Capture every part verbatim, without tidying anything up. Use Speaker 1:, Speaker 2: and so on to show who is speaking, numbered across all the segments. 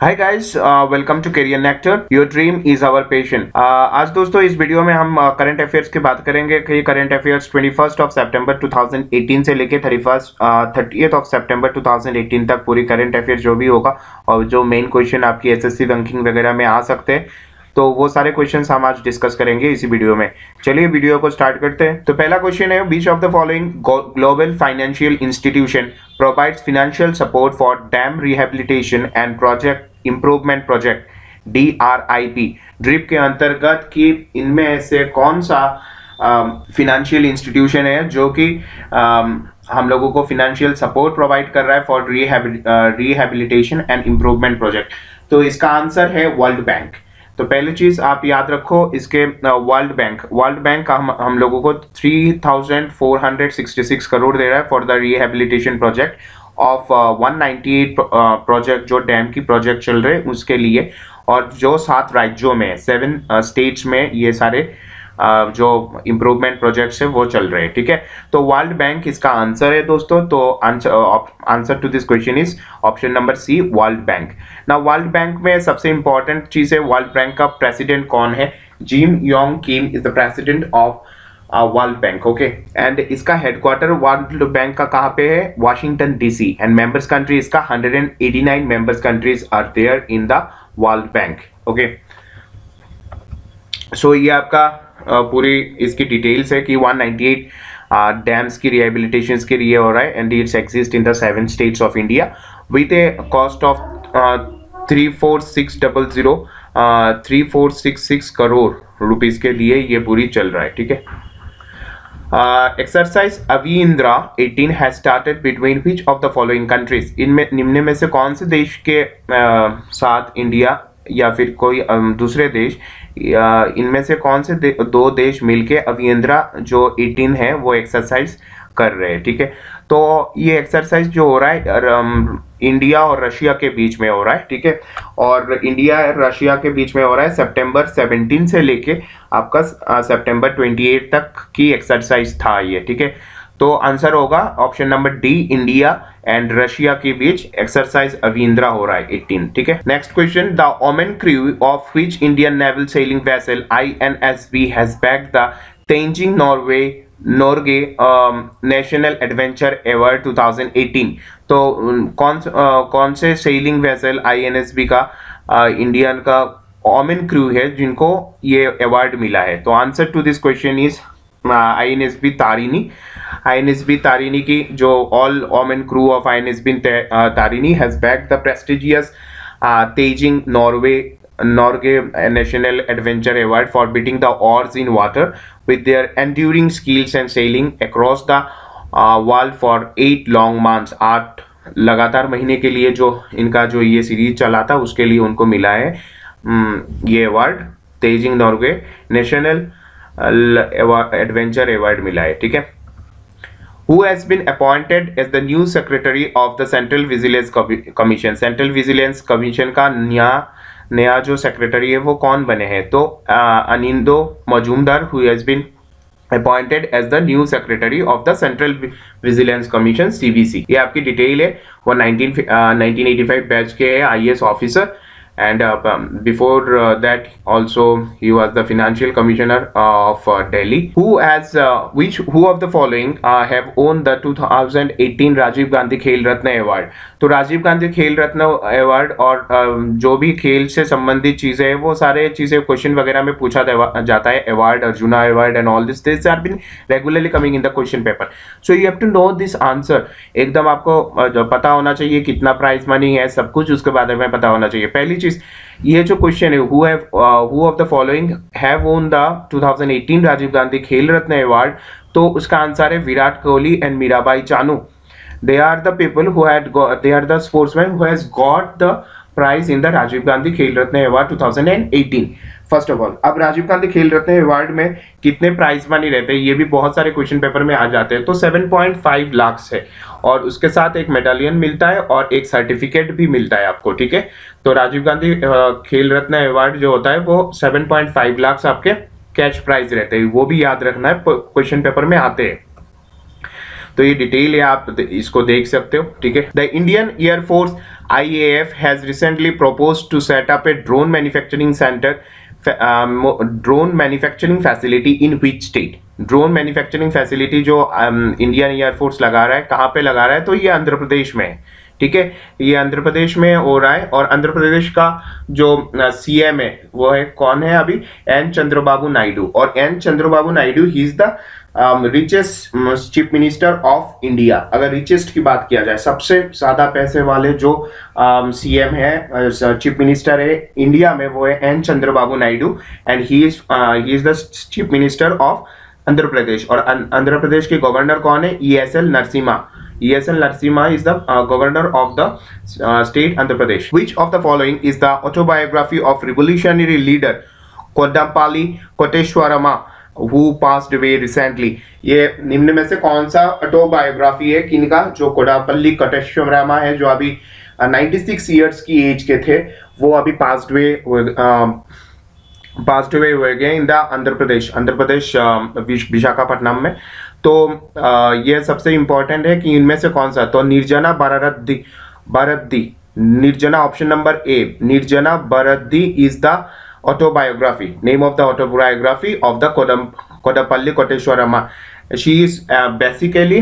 Speaker 1: Hi guys, welcome to career nectar. Your dream is our passion. आज दोस्तों इस video में हम करंट uh, अफेयर्स की बात करेंगे कि करंट अफेयर्स इक्कीस ऑफ सितंबर दो हज़ार अठारह से लेके इकतीस तीस ऑफ सितंबर दो हज़ार अठारह तक पूरी करंट अफेयर्स जो भी होगा और जो मेन क्वेश्चन आपकी एसएससी रैंकिंग वगैरह में आ सकते हैं, तो वो सारे क्वेश्चंस हम आज डिस्कस करेंगे इसी वीडियो में। चलिए वीडियो को स्टार्ट करते हैं। तो पहला क्वेश्चन है, which of the following global financial institution provides financial support for dam rehabilitation and project improvement project D R I P DRIP के अंतर्गत कि इनमें से कौन सा फाइनेंशियल इंस्टीट्यूशन है जो कि हम लोगों को फाइनेंशियल सपोर्ट प्रोवाइड कर रहा है for rehabilitation and improvement project. तो इसका आंसर है वर्ल्ड बैंक। तो पहली चीज आप याद रखो, इसके वर्ल्ड बैंक वर्ल्ड बैंक हम हम लोगों को तीन हज़ार चार सौ छियासठ करोड़ दे रहा है for the rehabilitation project of एक सौ अट्ठानवे प्रोजेक्ट जो डैम की प्रोजेक्ट चल रहे हैं उसके लिए, और जो सात राज्यों में सेवन स्टेट्स में ये सारे Uh, जो इम्प्रूवमेंट प्रोजेक्ट्स है वो चल रहे हैं। ठीक है, तो वर्ल्ड बैंक इसका आंसर है दोस्तों। तो answer to this question is option number C, world bank. ना वर्ल्ड बैंक में सबसे इंपॉर्टेंट चीज है, वर्ल्ड बैंक का प्रेसिडेंट कौन है? Jim Yong Kim is the president of world bank. Okay, and इसका हेडक्वार्टर वर्ल्ड बैंक का कहाँ पे है? Washington DC. And members country इसका एक सौ नवासी members countries are there in the world bank. Okay, so ये आपका Uh, पूरी इसकी डिटेल्स है कि एक सौ अट्ठानवे डैम्स की रिहेबिलिटेशन के लिए हो रहा है and it's exist in the seven states of India with a cost of three four six double zero three four six six crore rupees के लिए ये पूरी चल रहा है। ठीक है, एक्सरसाइज अविंद्रा अठारह has started between which of the following countries? इनमें निम्न में से कौन से देश के uh, साथ इंडिया या फिर कोई दूसरे देश, इनमें से कौन से दे, दो देश मिलके अविंद्रा जो अठारह है वो एक्सरसाइज कर रहे हैं? ठीक है, तो ये एक्सरसाइज जो हो रहा है इंडिया और रशिया के बीच में हो रहा है। ठीक है, और इंडिया और रशिया के बीच में हो रहा है सितंबर सत्रह से लेके आपका सितंबर अट्ठाईस तक की एक्सरसाइज था ये। ठीक है, तो आंसर होगा option number D, India and Russia के बीच एक्सरसाइज अविंद्रा हो रहा है अठारह। ठीक है, next question, the women crew of which Indian naval sailing vessel I N S V has bagged the Tenzing Norway Norgay national adventure award दो हज़ार अठारह। तो कौन uh, कौन से sailing vessel I N S V का इंडियन uh, का women crew है जिनको ये अवार्ड मिला है? तो answer to this question is I N S B Tarini. I N S B Tarini की जो all women crew of I N S B Tarini has bagged the prestigious Tenzing Norway Norgay national adventure award for beating the oars in water with their enduring skills and sailing across the uh, world for eight long months। आठ लगातार महीने के लिए जो इनका जो ये series चला था उसके लिए उनको मिला है ये award, Tenzing Norway national adventure award मिला है। ठीक है, Who has been appointed as the new secretary of the Central Vigilance Commission? Central vigilance commission का नया नया जो सेक्रेटरी है वो कौन बने हैं? तो Anindo Majumdar who has been appointed as the new secretary of the Central Vigilance Commission C V C। ये आपकी डिटेल है, वो नाइनटीन एटी फाइव बैच के I A S officer and uh, um, before uh, that also he was the financial commissioner uh, of uh, Delhi। Who has uh, which who of the following uh, have won the two thousand eighteen Rajiv Gandhi खेल Ratna award? तो Rajiv Gandhi Khel Ratna award और uh, जो भी खेल से संबंधित चीजें हैं वो सारे चीजें क्वेश्चन वगैरह में पूछा जाता है। Award, Arjuna award and all this this are been regularly coming in the question paper, so you have to know this answer. एकदम आपको uh, पता होना चाहिए कितना प्राइज मनी है, सब कुछ उसके बारे में पता होना चाहिए। पहली चीज, ये जो क्वेश्चन है, who have who of the following have won the two thousand eighteen Rajiv Gandhi Khel Ratna award? तो उसका आंसर है Virat Kohli and Mirabai Chanu. They are the people who had they are the sportsman who has got the prize in the Rajiv Gandhi Khel Ratna award two thousand eighteen. First of all, अब Rajiv Gandhi Khel Ratna award में कितने prize money रहते हैं ये भी बहुत सारे क्वेश्चन पेपर में आ जाते हैं। तो सात पॉइंट पाँच लाख है और उसके साथ एक मेडालियन मिलता है और एक सर्टिफिकेट भी मिलता है आपको। ठीक है, तो राजीव गांधी खेल रत्न अवार्ड जो होता है वो सात पॉइंट पाँच लाख आपके कैश प्राइज रहते हैं, वो भी याद रखना है, क्वेश्चन पेपर में आते हैं। तो ये डिटेल है, आप इसको देख सकते हो। ठीक है, the Indian air force I A F has recently proposed to set up a drone manufacturing center, um, drone manufacturing facility in which state? Drone manufacturing facility जो इंडियन एयरफोर्स लगा रहा है, कहाँ पे लगा रहा है? तो ये आंध्र प्रदेश में है, ठीक है, ये आंध्र प्रदेश में हो रहा है। और आंध्र प्रदेश का जो सीएम है वो है, कौन है अभी? एन चंद्रबाबू नायडू। और एन चंद्रबाबू नायडू ही is the richest chief minister of India. अगर रिचेस्ट की बात किया जाए, सबसे ज्यादा पैसे वाले जो सीएम है, चीफ मिनिस्टर है इंडिया में, वो है N Chandrababu Naidu, and he is he is the chief minister of Andhra Pradesh. और आंध्र प्रदेश के गवर्नर कौन है? E S L Narasimha. E S L Narasimha is the uh, governor of the uh, state Andhra Pradesh. Which of the following is the autobiography of revolutionary leader Kodampalli Koteshwarama who passed away recently? ये निम्न में से कौन सा autobiography है किनका? जो कोडापल्ली कोटेश्वरमा है, जो अभी छियानवे इयर्स की एज के थे, वो अभी पास्ड वे पास्ड अवे हुए गए इन द आंध्र प्रदेश आंध्र प्रदेश विशाखापट्टनम में। तो आ, ये सबसे इंपॉर्टेंट है कि इनमें से कौन सा? तो निर्जना बारारद्दी Varadhi Nirjana, option number A, Nirjana Varadhi is the autobiography, name of the autobiography of the कोडम Kondapalli Koteswaramma. She is basically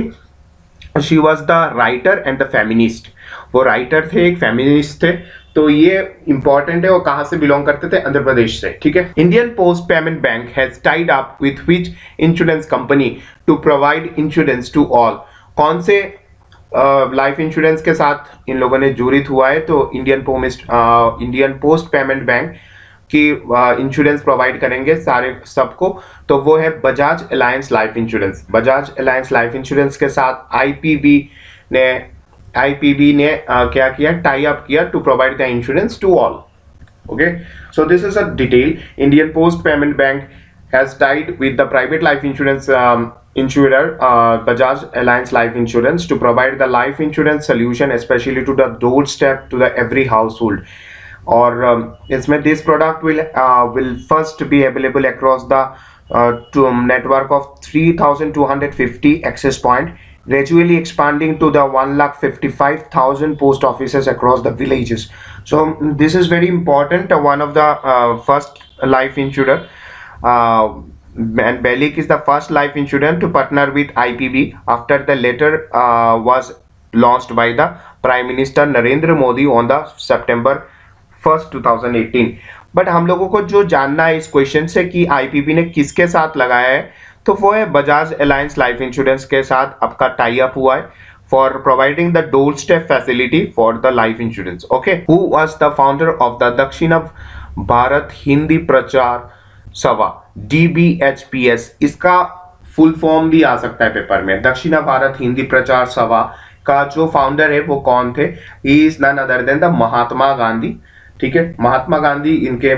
Speaker 1: she was the writer and the feminist. वो राइटर थे, एक फेमिनिस्ट थे। तो ये इंपॉर्टेंट है। वो कहां से बिलोंग करते थे? आंध्र प्रदेश से, ठीक है। Indian post payment bank has tied up with which insurance company to provide insurance to all? कौन से लाइफ uh, इंश्योरेंस के साथ इन लोगों ने जुड़ित हुआ है? तो Indian post Indian post payment bank की इंश्योरेंस uh, प्रोवाइड करेंगे सारे सबको। तो वो है Bajaj Allianz life insurance. Bajaj Allianz life insurance के साथ आईपीबी ने आईपीबी ने uh, क्या किया? टाई अप किया to provide the insurance to all. Okay, so this is a detail. Indian post payment bank has tied with the private life insurance insurer uh, Bajaj Alliance Life Insurance to provide the life insurance solution especially to the doorstep to the every household. और um, इसमें this product will uh, will first be available across the uh, to network of three thousand two hundred fifty access point, gradually expanding to the one lakh fifty-five thousand post offices across the villages. So this is very important. Uh, one of the uh, first life insurer. Uh, and BALIC is the first life insurance to partner with I P B after the latter uh, was launched by the Prime Minister Narendra Modi on the September first twenty eighteen. But हम लोगों को जो जानना है इस question से कि I P B ने किसके साथ लगाया है, तो वो है बजाज अलायंस लाइफ इंश्योरेंस के साथ आपका टाई अप हुआ है for providing the door step facility for the life insurance. Okay, who was the founder of the Dakshin Bharat Hindi Prachar Sabha, D B H P S? इसका फुल फॉर्म भी आ सकता है पेपर में। दक्षिण भारत हिंदी प्रचार सभा का जो फाउंडर है वो कौन थे? He is none other than the Mahatma Gandhi, ठीक है। महात्मा गांधी इनके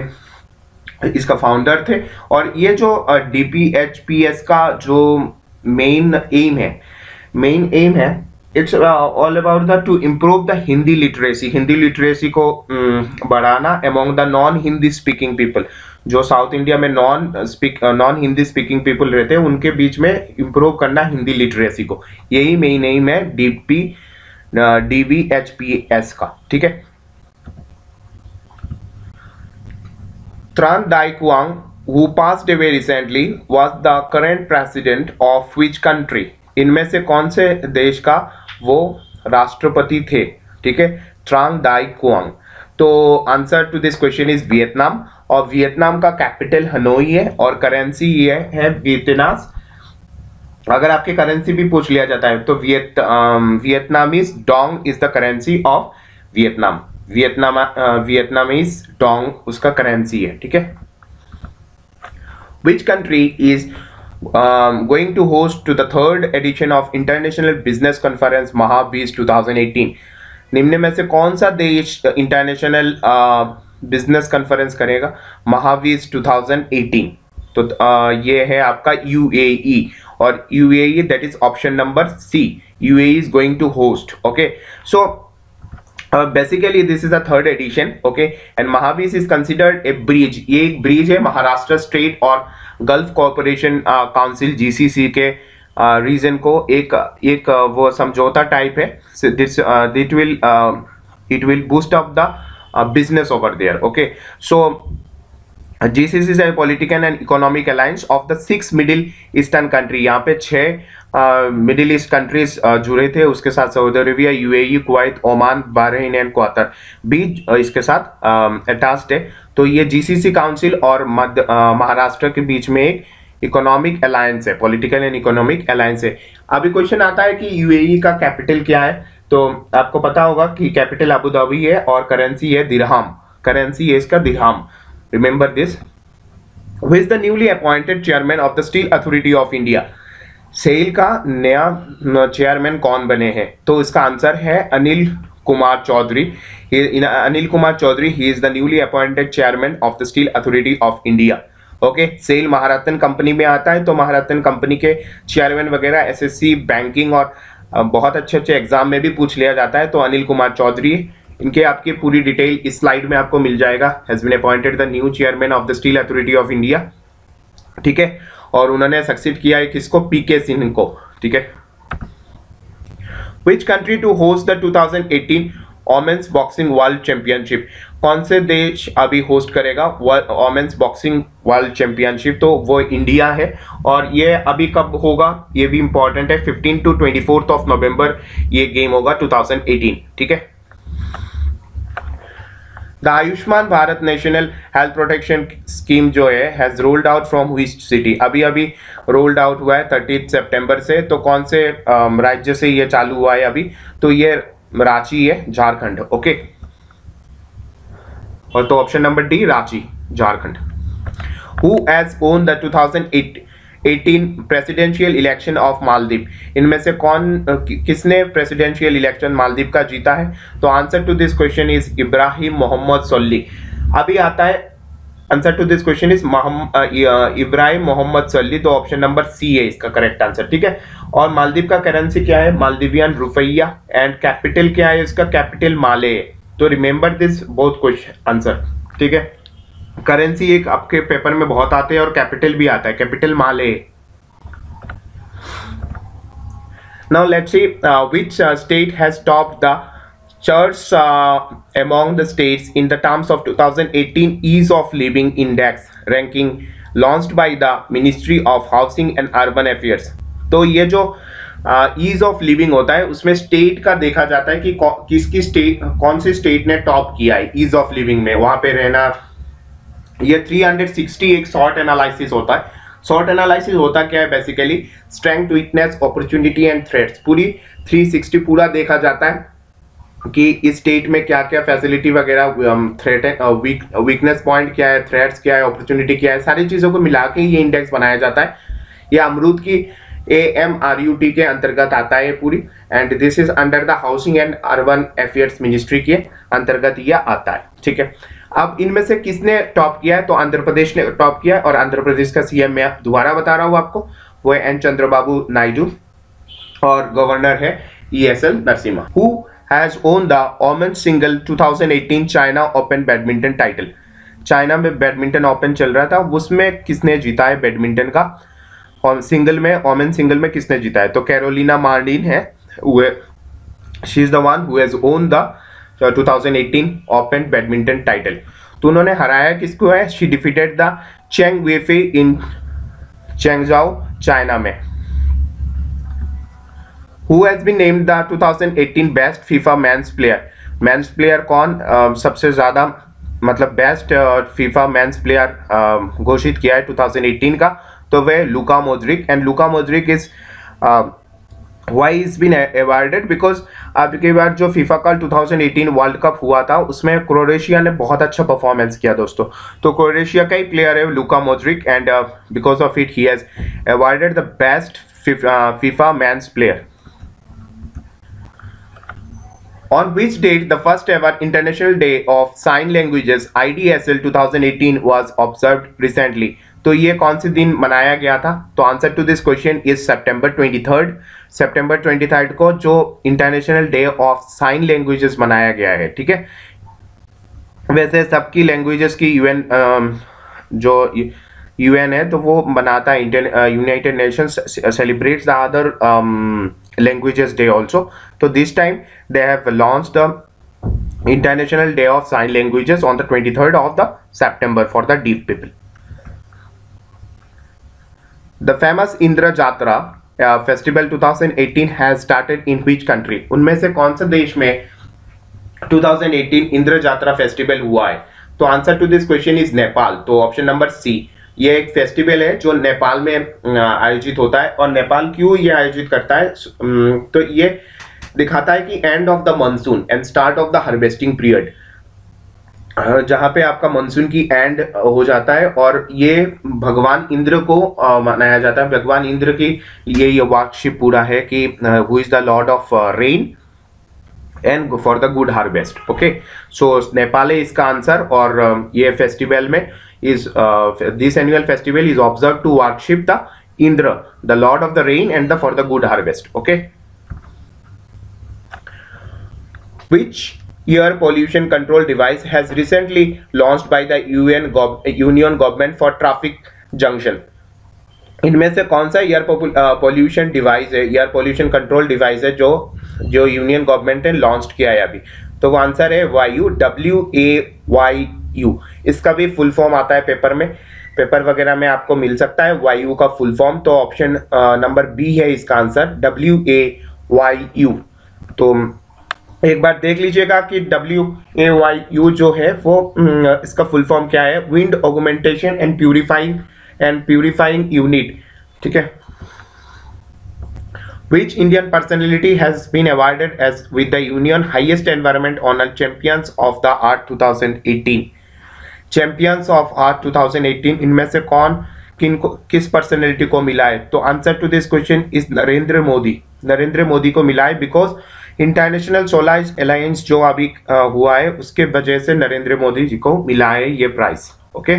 Speaker 1: इसका फाउंडर थे। और ये जो D B H P S का जो मेन एम है मेन एम है it's all about the to improve the Hindi literacy, Hindi literacy को um, बढ़ाना among the non Hindi speaking people. जो साउथ इंडिया में non speak non Hindi speaking people रहते हैं उनके बीच में इम्प्रूव करना हिंदी लिटरेसी को, यही मेन एम है DP D B H P S का, ठीक है। Tran Dai Quang, who passed away recently, was the current president of which country? इनमें से कौन से देश का वो राष्ट्रपति थे, ठीक है। Tran Dai Quang. तो answer to this question is Vietnam, और वियतनाम का कैपिटल हनोई है और करेंसी ये है वियतनास। अगर आपके करेंसी भी पूछ लिया जाता है तो Viet Vietnamese dong is the currency of Vietnam. Vietnam Vietnamese dong उसका करेंसी है, ठीक है। Which country is going to host to the third edition of international business conference Mahabiz twenty eighteen? निम्न में से कौन सा देश इंटरनेशनल बिजनेस कॉन्फ्रेंस करेगा महावीज twenty eighteen? तो uh, ये है आपका यूएई, और UAE that is option number C, UAE is going to host. Okay, so basically this is the third edition, okay. And Mahabiz is considered a bridge, ये एक bridge है Maharashtra state और gulf corporation council GCC के region uh, को एक एक uh, वो समझौता टाइप है। This it will it will boost up the uh, business over there. Okay, so G C C is a political and economic alliance of the six Middle Eastern country. यहाँ पे छह middle east countries जुड़े थे, उसके साथ Saudi Arabia, UAE, Kuwait, Oman, Bahrain and Qatar भी इसके साथ अटैच्ड है। तो ये जीसीसी काउंसिल और मध्य महाराष्ट्र के बीच में एक इकोनॉमिक अलायंस है, पॉलिटिकल एंड इकोनॉमिक अलायंस है। अभी क्वेश्चन आता है कि यूएई का कैपिटल क्या है, तो आपको पता होगा कि कैपिटल अबू धाबी है और करेंसी है दिरहम, करेंसी है इसका दिरहम। Remember this. Who is the newly appointed chairman of the steel authority of India? SAIL का नया चेयरमैन कौन बने हैं? तो इसका आंसर है Anil Kumar Chaudhary. Anil Kumar Chaudhary, he is the newly appointed chairman of the steel authority of India. Okay, SAIL Maharatna company में आता है, तो महारत्न कंपनी के चेयरमैन वगैरह एसएससी, बैंकिंग और बहुत अच्छे अच्छे एग्जाम में भी पूछ लिया जाता है। तो अनिल कुमार चौधरी, इनके आपकी पूरी डिटेल इस स्लाइड में आपको मिल जाएगा। Has been appointed the new chairman of the steel authority of India, ठीक है, और उन्होंने सक्सीड किया है किसको? पीके सिंह को, ठीक है। Which country to host the two thousand eighteen women's boxing world championship? कौन से देश अभी होस्ट करेगा वोमेन्स बॉक्सिंग वर्ल्ड चैंपियनशिप? तो वो इंडिया है। और ये अभी कब होगा ये भी इंपॉर्टेंट है, fifteen to twenty fourth of November ये गेम होगा टू थाउजेंड एटीन, ठीक है। The Ayushman Bharat national health protection scheme जो है has rolled out from which city? अभी अभी रोल्ड आउट हुआ है थर्टीथ सितंबर से। तो कौन से राज्य से ये चालू हुआ है अभी? तो ये रांची है, झारखंड। ओके, और तो option number D Ranchi, Jharkhand. Who has won the two thousand eighteen presidential election of Maldives? इनमें से कौन किसने प्रेसिडेंशियल इलेक्शन मालदीव का जीता है? तो answer to this question is Ibrahim Mohamed Solih. अभी आता है answer to this question is Ibrahim Mohamed Solih. तो ऑप्शन नंबर सी है इसका करेक्ट आंसर, ठीक है। और मालदीव का करेंसी क्या है? मालदीवियन रुपया। एंड कैपिटल क्या है इसका? कैपिटल माले। तो remember this both question answer, ठीक है। करेंसी एक आपके पेपर में बहुत आते हैं और कैपिटल भी आता है, capital Male. Now let's see which state has topped the charts uh, among the states in the terms of two thousand eighteen ease of living index ranking launched by the Ministry of Housing and Urban Affairs। तो ये जो ease of living होता है उसमें state का देखा जाता है कि किसकी स्टेट, कौन सी स्टेट ने टॉप किया है ईज ऑफ लिविंग में, वहां पे रहना। ये थ्री सिक्सटी एक शॉर्ट एनालिसिस होता है। शॉर्ट एनालिसिस होता क्या है? Basically strength, weakness, opportunity and threats, पूरी थ्री सिक्सटी पूरा देखा जाता है कि इस स्टेट में क्या क्या फैसिलिटी वगैरह, थ्रेट, वीक वीकनेस पॉइंट क्या है, थ्रेट्स क्या है, अपॉर्चुनिटी क्या है, सारी चीज़ों को मिला के ये इंडेक्स बनाया जाता है। ये अमरूद की A M R U T के अंतर्गत आता है पूरी। And this is under the housing and urban affairs ministry के अंतर्गत यह आता है, ठीक है। अब इनमें से किसने टॉप किया है? तो आंध्र प्रदेश ने टॉप किया है। और आंध्र प्रदेश का सीएम मैं दोबारा बता रहा हूँ आपको, वो है एन चंद्रबाबू नायडू और गवर्नर है E S L Narasimha. Who has won the women single two thousand eighteen China open badminton title? China में बैडमिंटन ओपन चल रहा था, उसमें किसने जीता है बैडमिंटन का? और सिंगल में, वोमेन सिंगल में किसने जीता है? तो कैरोलिना मार्टिन है, she is the one who has won the two thousand eighteen open badminton title. तो उन्होंने हराया किसको है? She defeated the Chen Yufei in Changzhou, China में। Who has been named the two thousand eighteen best FIFA men's player? Men's player कौन uh, सबसे ज्यादा मतलब बेस्ट फीफा मेंस प्लेयर घोषित किया है टू थाउजेंड एटीन का? तो वह Luka Modric. And Luka Modric is why is been awarded because अब की बार जो फीफा का two thousand eighteen world cup हुआ था उसमें क्रोएशिया ने बहुत अच्छा परफॉर्मेंस किया दोस्तों। तो क्रोएशिया का ही प्लेयर है Luka Modric and because of it he has awarded the best FIFA men's player. On which date the first ever International Day of Sign Languages I D S L two thousand eighteen was observed recently? तो ये कौन से दिन मनाया गया था? तो answer to this question is September twenty third. September twenty third को जो international day of sign languages मनाया गया है, ठीक है। वैसे सबकी लैंग्वेजेस की यूएन जो यूएन है तो वो बनाता है, United Nations celebrates the other languages day also. तो this time they have launched the International Day of Sign Languages on the twenty-third of the September for the deaf people. The famous Indra Jatra uh, festival twenty eighteen has started in which country? उनमें से कौन सा देश में twenty eighteen Indra Jatra festival हुआ है? तो answer to this question is Nepal. तो ऑप्शन नंबर सी, ये एक फेस्टिवल है जो नेपाल में आयोजित होता है. और नेपाल क्यों ये आयोजित करता है? तो ये दिखाता है कि end of the monsoon and start of the harvesting period, जहां पे आपका मानसून की एंड हो जाता है, और ये भगवान इंद्र को मनाया जाता है. भगवान इंद्र की ये ये वाक्य पूरा है कि who is the lord of rain and for the good harvest. Okay, so Nepal है इसका आंसर. और uh, ये फेस्टिवल में is this annual festival is observe to worship the Indra, the lord of the rain and the for the good harvest. Okay, which air pollution control device has recently launched by the U N gov Union government for traffic junction? इनमें से कौन सा air pollution device है, air pollution control device है जो जो union government ने launch किया है अभी? तो वो आंसर है वायु, डब्ल्यू ए वाई यू. इसका भी फुल फॉर्म आता है पेपर में, पेपर वगैरह में आपको मिल सकता है वायु का फुल फॉर्म. तो ऑप्शन नंबर बी है इसका answer, W A Y U. तो एक बार देख लीजिएगा कि डब्ल्यू ए वाई यू जो है वो इसका फुल फॉर्म क्या है? Wind augmentation and purifying and purifying unit. ठीक है. Which Indian personality has been awarded as with the Union highest environment honor Champions of the Art twenty eighteen? Champions of Art twenty eighteen इनमें से कौन किन को किस personality को मिला है? तो answer to this question is Narendra Modi. Narendra Modi को मिला है बिकॉज इंटरनेशनल सोलर अलायंस जो अभी uh, हुआ है उसके वजह से नरेंद्र मोदी जी को मिला है ये prize. Okay,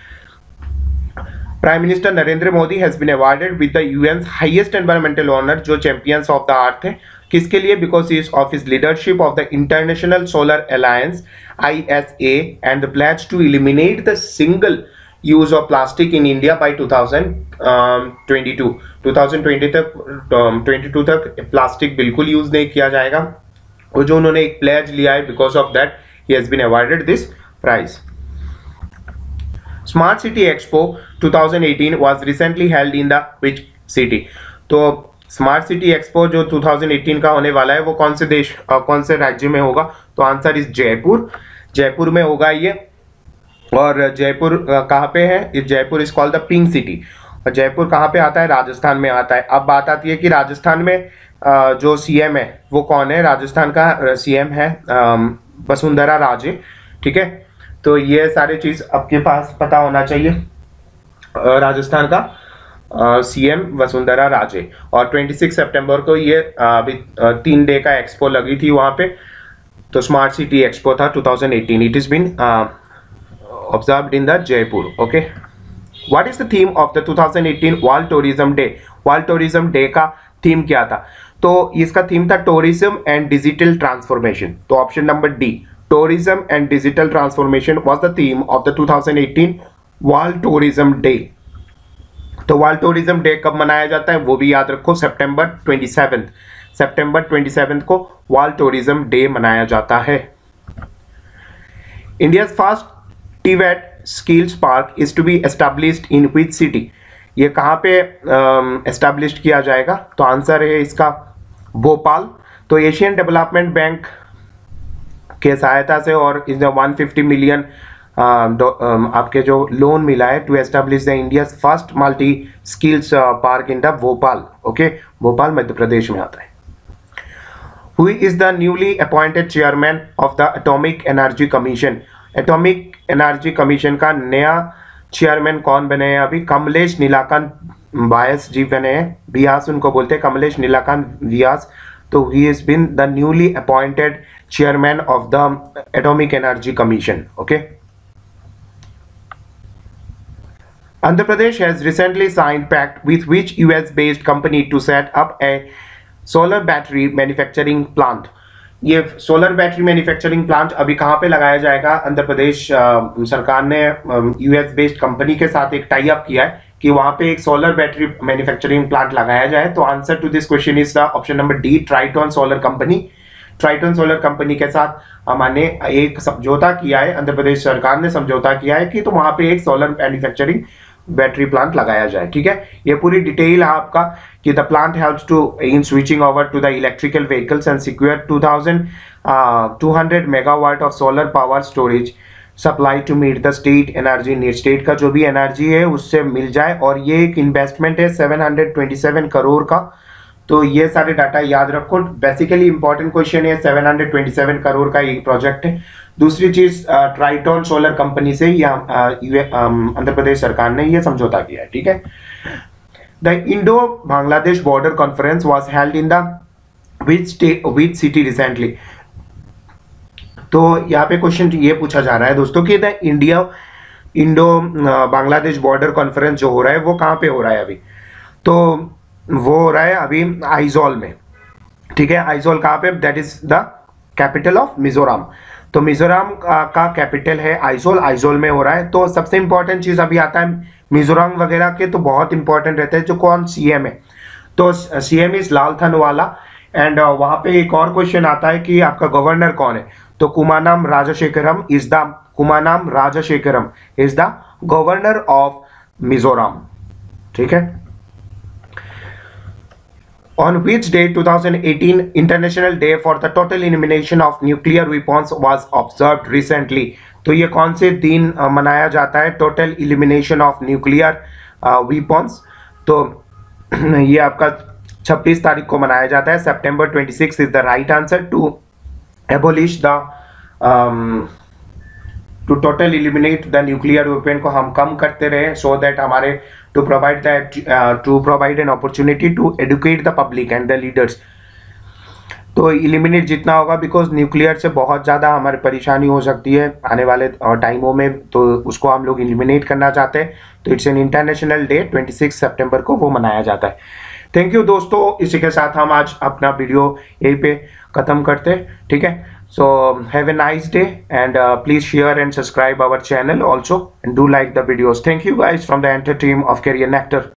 Speaker 1: prime minister Narendra Modi has been awarded with the UN highest environmental honour जो चैंपियंस ऑफ द अर्थ है. किसके लिए? Because is of his leadership of the international solar alliance I S A and the pledge to eliminate the single use of plastic in India by twenty twenty-two. twenty twenty तक twenty-two तक plastic बिल्कुल use नहीं किया जाएगा, और जो उन्होंने एक प्लेज लिया है because of that he has been awarded this prize. Smart city expo twenty eighteen was recently held in the which city? तो स्मार्ट सिटी एक्सपो जो twenty eighteen का होने वाला है वो कौन से देश uh, कौन से राज्य में होगा? तो आंसर इज जयपुर. जयपुर में होगा ये. और जयपुर uh, कहाँ पे है? इस Jaipur is called the pink city. और जयपुर कहाँ पे आता है? राजस्थान में आता है. अब बात आती है कि राजस्थान में uh, जो सीएम है वो कौन है? राजस्थान का सीएम है um, वसुंधरा राजे. ठीक है, तो ये सारी चीज आपके पास पता होना चाहिए. राजस्थान का सीएम वसुंधरा राजे. और छब्बीस सितंबर को ये अभी तीन डे का एक्सपो लगी थी वहां पे, तो स्मार्ट सिटी एक्सपो था twenty eighteen. It is been observed in the Jaipur. Okay, what is the theme of the twenty eighteen world tourism day? World tourism day का थीम क्या था? तो इसका थीम था टूरिज्म एंड डिजिटल ट्रांसफॉर्मेशन. तो option number D, tourism and digital transformation was the theme of the twenty eighteen World Tourism Day. तो World Tourism Day कब मनाया जाता है वो भी याद रखो, सितंबर twenty-seventh. सितंबर twenty-seventh को World Tourism Day मनाया जाता है. India's first T V E T Skills Park is to be established in which city? ये कहाँ पे एस्टैब्लिश um, किया जाएगा? तो आंसर है इसका भोपाल. तो एशियन डेवलपमेंट बैंक के सहायता से और इस one hundred fifty मिलियन आपके जो लोन मिला है to establish the India first multi skills park in the Bhopal. Okay, Bhopal Madhya Pradesh में आता है. Who is the newly appointed chairman of the atomic energy commission? Atomic energy commission का नया चेयरमैन कौन बने हैं अभी? कमलेश नीलाकांत व्यास जी बने हैं. व्यास उनको बोलते हैं, कमलेश नीलाकांत व्यास. तो he has been the newly appointed chairman of the Atomic Energy Commission. Okay. Andhra Pradesh has recently signed pact with which U S-based company to set up a solar battery manufacturing plant? ये solar battery manufacturing plant अभी कहाँ पे लगाया जाएगा? आंध्र प्रदेश सरकार ने US based company के साथ एक टाई अप किया है कि वहां पे एक सोलर बैटरी मैन्युफैक्चरिंग प्लांट लगाया जाए. तो answer to this question is the option number D, Triton solar company. Triton solar company के साथ हमने एक समझौता किया है, आंध्र प्रदेश सरकार ने समझौता किया है कि तो वहां पे एक सोलर मैन्युफैक्चरिंग बैटरी प्लांट लगाया जाए। ठीक है, ये पूरी डिटेल है आपका कि the plant helps to in switching over to the electrical vehicles and secure two thousand two hundred megawatt of solar power storage supply to meet the state energy need. State का जो भी energy है उससे मिल जाए, और ये एक investment है seven hundred twenty seven crore का। तो ये सारे डाटा याद रखो, बेसिकली इंपॉर्टेंट क्वेश्चन है, seven hundred twenty seven crore का एक प्रोजेक्ट है। दूसरी चीज, ट्राइटन सोलर कंपनी से या आंध्र प्रदेश सरकार ने ये समझौता किया है। ठीक है, the Indo Bangladesh border conference was held in the which state which city recently. तो यहाँ पे क्वेश्चन ये पूछा जा रहा है दोस्तों कि the India Indo Bangladesh border conference जो हो रहा है वो कहाँ पे हो रहा है अभी। तो वो हो रहा है अभी आइजोल में। ठीक है, आइजोल कहाँ पे, that is the capital of Mizoram. तो मिजोरम का कैपिटल है आइजोल, आइजोल में हो रहा है। तो सबसे इंपॉर्टेंट चीज अभी आता है मिजोरम वगैरह के, तो बहुत इंपॉर्टेंट रहते हैं जो कौन सीएम है। तो सीएम इज लालथनवाला। एंड वहां पे एक और क्वेश्चन आता है कि आपका गवर्नर कौन है। तो Kummanam Rajasekharan is the Kummanam Rajasekharan is the governor of Mizoram. ठीक है, On which day twenty eighteen International Day for the Total Elimination of Nuclear Weapons was observed recently। तो ये कौन से दिन मनाया जाता है, total elimination of nuclear weapons. तो ये आपका छब्बीस तारीख को मनाया जाता है। सितंबर छब्बीस is the right answer to abolish the to total eliminate the nuclear weapon को हम कम करते रहे, सो दैट हमारे to provide that to provide an opportunity to educate the public and the leaders. तो इलिमिनेट जितना होगा, बिकॉज न्यूक्लियर से बहुत ज़्यादा हमारी परेशानी हो सकती है आने वाले टाइमों में, तो उसको हम लोग इलिमिनेट करना चाहते हैं। तो इट्स एन इंटरनेशनल डे, छब्बीस सितंबर को वो मनाया जाता है। थैंक यू दोस्तों, इसी के साथ हम आज अपना वीडियो यहीं पे ख़त्म करते हैं। ठीक है, so have a nice day, and uh, please share and subscribe our channel also, and do like the videos. Thank you guys from the entire team of Career Nectar.